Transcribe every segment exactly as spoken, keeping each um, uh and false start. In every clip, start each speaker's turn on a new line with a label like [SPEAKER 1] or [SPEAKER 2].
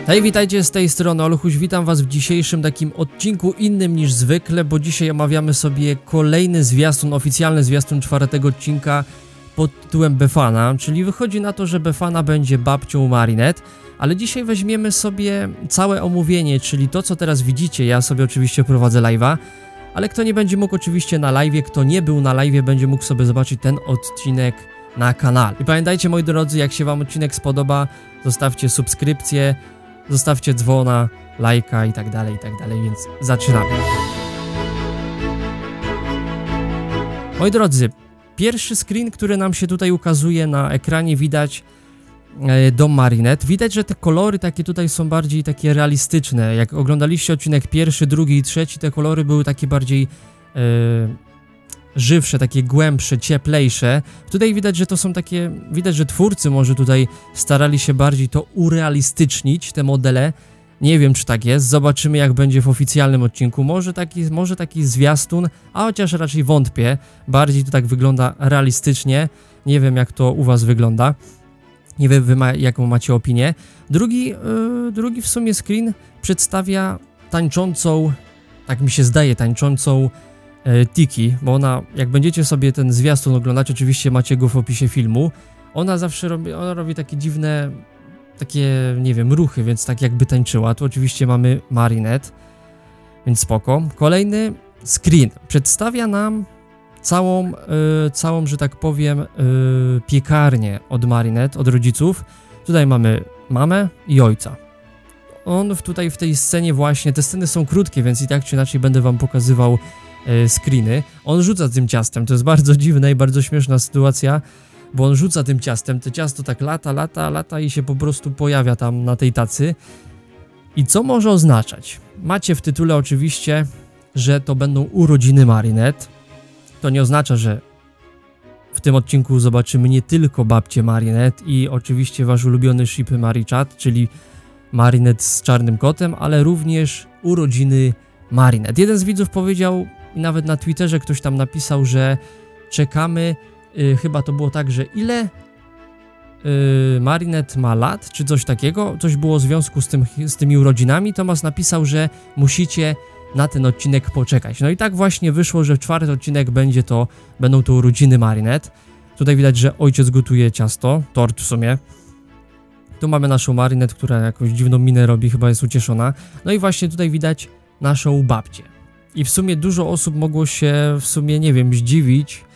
[SPEAKER 1] Hej, witajcie z tej strony Oluchuś, witam was w dzisiejszym takim odcinku innym niż zwykle, bo dzisiaj omawiamy sobie kolejny zwiastun, oficjalny zwiastun czwartego odcinka pod tytułem Befana, czyli wychodzi na to, że Befana będzie babcią Marinette, ale dzisiaj weźmiemy sobie całe omówienie, czyli to, co teraz widzicie. Ja sobie oczywiście prowadzę live'a, ale kto nie będzie mógł oczywiście na live'ie, kto nie był na live'ie, będzie mógł sobie zobaczyć ten odcinek na kanale. I pamiętajcie, moi drodzy, jak się wam odcinek spodoba, zostawcie subskrypcję, zostawcie dzwona, lajka i tak dalej, i tak dalej, więc zaczynamy. Moi drodzy, pierwszy screen, który nam się tutaj ukazuje na ekranie, widać e, dom Marinette. Widać, że te kolory takie tutaj są bardziej takie realistyczne. Jak oglądaliście odcinek pierwszy, drugi i trzeci, te kolory były takie bardziej e, żywsze, takie głębsze, cieplejsze. Tutaj widać, że to są takie, widać, że twórcy może tutaj starali się bardziej to urealistycznić, te modele. Nie wiem, czy tak jest, zobaczymy, jak będzie w oficjalnym odcinku. Może taki, może taki zwiastun, a chociaż raczej wątpię. Bardziej to tak wygląda realistycznie. Nie wiem, jak to u was wygląda. Nie wiem, wy ma, jaką macie opinię. Drugi, yy, drugi w sumie screen przedstawia tańczącą, tak mi się zdaje, tańczącą Tiki, bo ona, jak będziecie sobie ten zwiastun oglądać, oczywiście macie go w opisie filmu, ona zawsze robi, ona robi takie dziwne, takie, nie wiem, ruchy, więc tak jakby tańczyła. Tu oczywiście mamy Marinette, więc spoko. Kolejny screen przedstawia nam całą, yy, całą, że tak powiem, yy, piekarnię od Marinette, od rodziców. Tutaj mamy mamę i ojca. On tutaj w tej scenie właśnie, te sceny są krótkie, więc i tak czy inaczej będę wam pokazywał screeny. On rzuca tym ciastem, to jest bardzo dziwna i bardzo śmieszna sytuacja, bo on rzuca tym ciastem, to ciasto tak lata, lata, lata i się po prostu pojawia tam na tej tacy. I co może oznaczać? Macie w tytule oczywiście, że to będą urodziny Marinette. To nie oznacza, że w tym odcinku zobaczymy nie tylko babcię Marinette i oczywiście wasz ulubiony ship Marichat, czyli Marinette z czarnym kotem, ale również urodziny Marinette. Jeden z widzów powiedział, i nawet na Twitterze ktoś tam napisał, że czekamy, yy, chyba to było tak, że ile yy, Marinette ma lat, czy coś takiego, coś było w związku z, tym, z tymi urodzinami. Tomasz napisał, że musicie na ten odcinek poczekać. No i tak właśnie wyszło, że czwarty odcinek będzie to, będą to urodziny Marinette. Tutaj widać, że ojciec gotuje ciasto, tort w sumie. Tu mamy naszą Marinette, która jakąś dziwną minę robi, chyba jest ucieszona. No i właśnie tutaj widać naszą babcię. I w sumie dużo osób mogło się w sumie, nie wiem, zdziwić,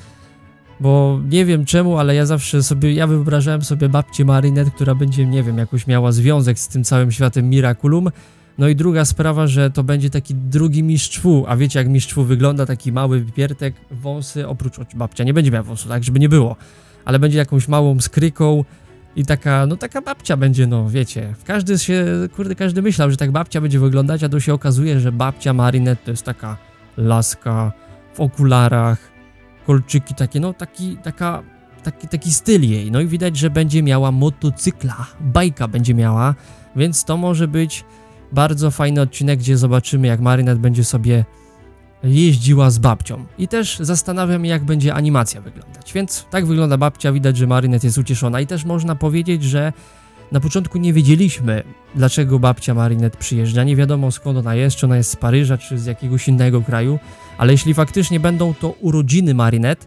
[SPEAKER 1] bo nie wiem czemu, ale ja zawsze sobie, ja wyobrażałem sobie babcię Marinette, która będzie, nie wiem, jakoś miała związek z tym całym światem Miraculum. No i druga sprawa, że to będzie taki drugi mistrz Fu, a wiecie, jak mistrz Fu wygląda, taki mały piertek, wąsy, oprócz babcia nie będzie miała wąsu, tak, żeby nie było, ale będzie jakąś małą skryką. I taka, no taka babcia będzie, no wiecie, każdy się, kurde, każdy myślał, że tak babcia będzie wyglądać, a tu się okazuje, że babcia Marinette to jest taka laska w okularach, kolczyki takie, no taki, taka, taki, taki styl jej. No i widać, że będzie miała motocykla, bajka będzie miała, więc to może być bardzo fajny odcinek, gdzie zobaczymy, jak Marinette będzie sobie jeździła z babcią. I też zastanawiam się, jak będzie animacja wyglądać. Więc tak wygląda babcia, widać, że Marinette jest ucieszona. I też można powiedzieć, że na początku nie wiedzieliśmy, dlaczego babcia Marinette przyjeżdża. Nie wiadomo, skąd ona jest, czy ona jest z Paryża, czy z jakiegoś innego kraju. Ale jeśli faktycznie będą to urodziny Marinette,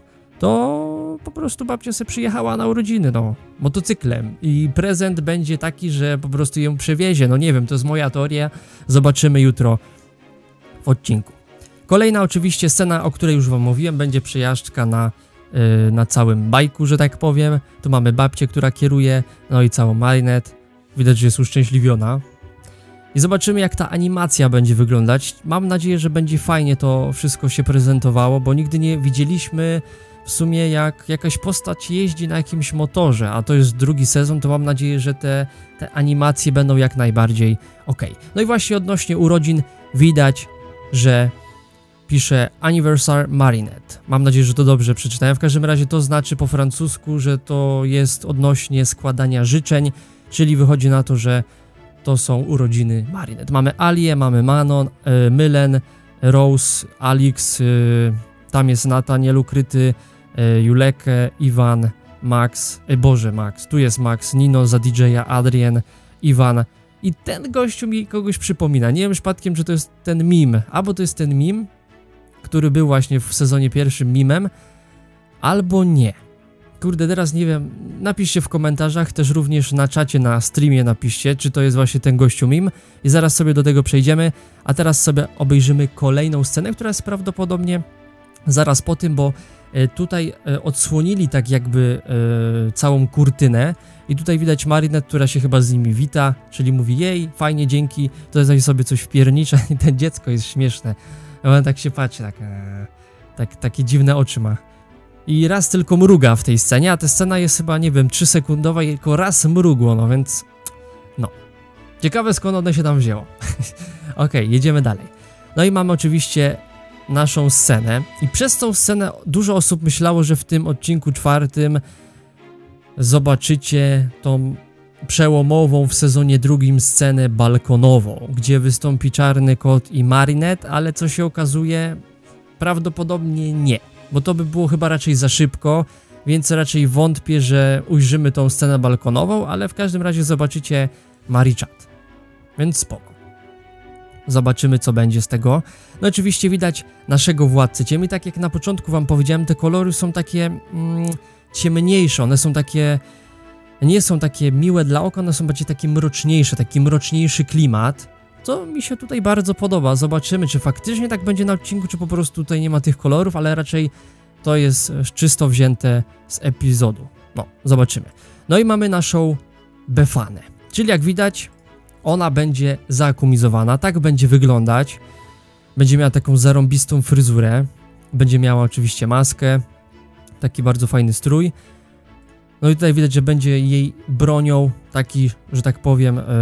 [SPEAKER 1] to po prostu babcia sobie przyjechała na urodziny, no, motocyklem. I prezent będzie taki, że po prostu ją przewiezie. No nie wiem, to jest moja teoria. Zobaczymy jutro w odcinku. Kolejna oczywiście scena, o której już wam mówiłem, będzie przejażdżka na, yy, na całym bajku, że tak powiem. Tu mamy babcię, która kieruje, no i całą Marinette. Widać, że jest uszczęśliwiona. I zobaczymy, jak ta animacja będzie wyglądać. Mam nadzieję, że będzie fajnie to wszystko się prezentowało, bo nigdy nie widzieliśmy w sumie, jak jakaś postać jeździ na jakimś motorze, a to jest drugi sezon, to mam nadzieję, że te, te animacje będą jak najbardziej ok. No i właśnie odnośnie urodzin widać, że pisze Anniversary Marinette. Mam nadzieję, że to dobrze przeczytałem. W każdym razie to znaczy po francusku, że to jest odnośnie składania życzeń, czyli wychodzi na to, że to są urodziny Marinette. Mamy Alię, mamy Manon, y, Mylen, Rose, Alix, y, tam jest Nathaniel ukryty, y, Julekę, Iwan, Max, y, Boże Max, tu jest Max, Nino za D J a, Adrien, Iwan, I ten gościu mi kogoś przypomina. Nie wiem przypadkiem, czy to jest ten meme. Albo to jest ten meme, który był właśnie w sezonie pierwszym memem, albo nie. Kurde, teraz nie wiem. Napiszcie w komentarzach, też również na czacie, na streamie napiszcie, czy to jest właśnie ten gościu meme. I zaraz sobie do tego przejdziemy. A teraz sobie obejrzymy kolejną scenę, która jest prawdopodobnie zaraz po tym, bo tutaj odsłonili tak jakby e, całą kurtynę i tutaj widać Marinette, która się chyba z nimi wita, czyli mówi jej, fajnie, dzięki, to sobie coś wpiernicza i ten dziecko jest śmieszne. On tak się patrzy, tak, e, tak, takie dziwne oczy ma. I raz tylko mruga w tej scenie, a ta scena jest chyba, nie wiem, trzy sekundowa i tylko raz mrugło, no więc, no. Ciekawe, skąd ono się tam wzięło. Okej, jedziemy dalej. No i mamy oczywiście naszą scenę i przez tą scenę dużo osób myślało, że w tym odcinku czwartym zobaczycie tą przełomową w sezonie drugim scenę balkonową, gdzie wystąpi Czarny Kot i Marinette, ale co się okazuje, prawdopodobnie nie, bo to by było chyba raczej za szybko, więc raczej wątpię, że ujrzymy tą scenę balkonową, ale w każdym razie zobaczycie Marichat, więc spoko. Zobaczymy, co będzie z tego. No oczywiście widać naszego Władcę Cieni. Tak jak na początku wam powiedziałem, te kolory są takie mm, ciemniejsze, one są takie, nie są takie miłe dla oka, one są bardziej takie mroczniejsze, taki mroczniejszy klimat, co mi się tutaj bardzo podoba. Zobaczymy, czy faktycznie tak będzie na odcinku, czy po prostu tutaj nie ma tych kolorów, ale raczej to jest czysto wzięte z epizodu. No, zobaczymy. No i mamy naszą Befanę, czyli jak widać, ona będzie zaakumizowana, tak będzie wyglądać. Będzie miała taką zarąbistą fryzurę. Będzie miała oczywiście maskę. Taki bardzo fajny strój. No i tutaj widać, że będzie jej bronią taki, że tak powiem, yy,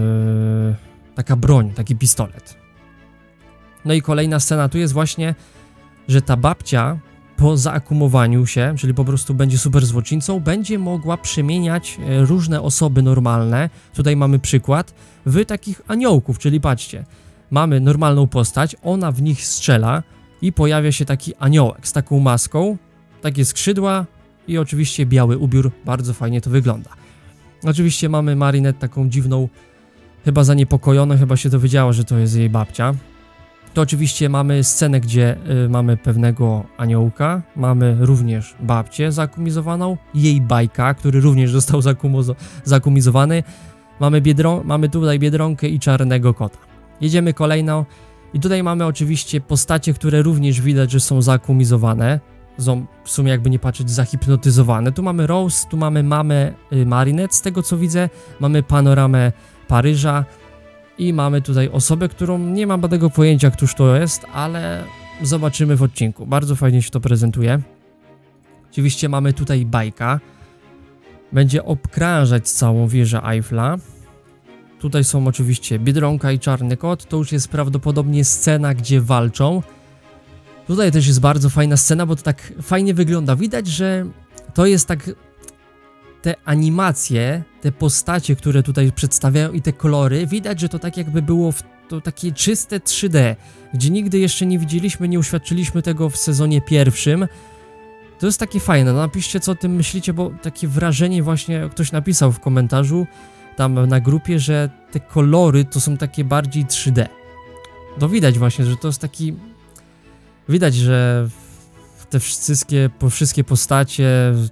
[SPEAKER 1] taka broń, taki pistolet. No i kolejna scena tu jest właśnie, że ta babcia po zaakumowaniu się, czyli po prostu będzie super złoczyńcą, będzie mogła przemieniać różne osoby normalne, tutaj mamy przykład, w takich aniołków, czyli patrzcie, mamy normalną postać, ona w nich strzela i pojawia się taki aniołek z taką maską, takie skrzydła i oczywiście biały ubiór, bardzo fajnie to wygląda. Oczywiście mamy Marinette taką dziwną, chyba zaniepokojoną, chyba się dowiedziała, że to jest jej babcia. To oczywiście mamy scenę, gdzie y, mamy pewnego aniołka, mamy również babcię zakumizowaną, jej bajka, który również został zakumizowany, mamy, biedro mamy tutaj Biedronkę i Czarnego Kota. Jedziemy kolejno i tutaj mamy oczywiście postacie, które również widać, że są zakumizowane, są w sumie jakby nie patrzeć zahipnotyzowane. Tu mamy Rose, tu mamy mamę y, Marinette, z tego co widzę, mamy panoramę Paryża, i mamy tutaj osobę, którą nie mam żadnego pojęcia, któż to jest, ale zobaczymy w odcinku. Bardzo fajnie się to prezentuje. Oczywiście mamy tutaj bajka. Będzie obkrążać całą wieżę Eiffla. Tutaj są oczywiście Biedronka i Czarny Kot. To już jest prawdopodobnie scena, gdzie walczą. Tutaj też jest bardzo fajna scena, bo to tak fajnie wygląda. Widać, że to jest tak... Te animacje, te postacie, które tutaj przedstawiają i te kolory, widać, że to tak jakby było w to takie czyste trzy D, gdzie nigdy jeszcze nie widzieliśmy, nie uświadczyliśmy tego w sezonie pierwszym. To jest takie fajne, no napiszcie, co o tym myślicie, bo takie wrażenie właśnie ktoś napisał w komentarzu tam na grupie, że te kolory to są takie bardziej trzy D. To widać właśnie, że to jest taki... Widać, że te wszystkie, po wszystkie postacie...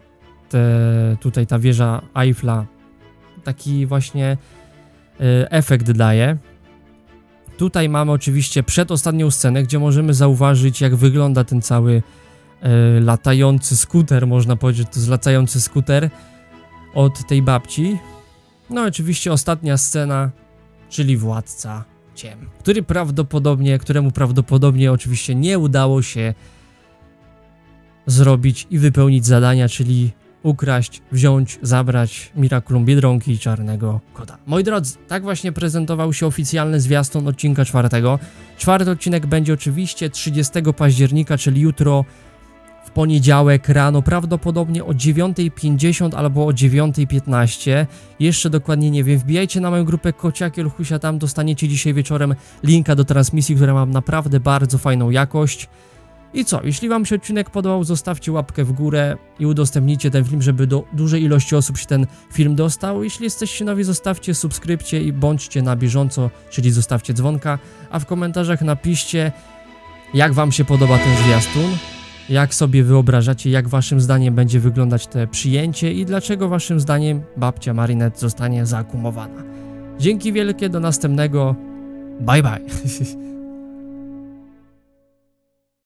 [SPEAKER 1] Te, tutaj ta wieża Eiffla taki właśnie y, efekt daje. Tutaj mamy oczywiście przedostatnią scenę, gdzie możemy zauważyć, jak wygląda ten cały y, latający skuter, można powiedzieć, to jest latający skuter od tej babci. No oczywiście ostatnia scena, czyli Władca Ciem, który prawdopodobnie, któremu prawdopodobnie oczywiście nie udało się zrobić i wypełnić zadania, czyli ukraść, wziąć, zabrać Miraculum Biedronki i Czarnego Kota. Moi drodzy, tak właśnie prezentował się oficjalny zwiastun odcinka czwartego. Czwarty odcinek będzie oczywiście trzydziestego października, czyli jutro w poniedziałek rano, prawdopodobnie o dziewiątej pięćdziesiąt albo o dziewiątej piętnaście. Jeszcze dokładnie nie wiem. Wbijajcie na moją grupę Kociakie Luchusia, tam dostaniecie dzisiaj wieczorem linka do transmisji, która ma naprawdę bardzo fajną jakość. I co, jeśli wam się odcinek podobał, zostawcie łapkę w górę i udostępnijcie ten film, żeby do dużej ilości osób się ten film dostał. Jeśli jesteście nowi, zostawcie subskrypcję i bądźcie na bieżąco, czyli zostawcie dzwonka, a w komentarzach napiszcie, jak wam się podoba ten zwiastun, jak sobie wyobrażacie, jak waszym zdaniem będzie wyglądać te przyjęcie i dlaczego waszym zdaniem babcia Marinette zostanie zaakumowana. Dzięki wielkie, do następnego, bye bye.